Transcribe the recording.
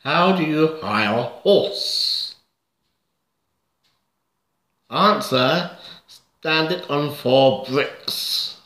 How do you hire a horse? Answer. Stand it on 4 bricks.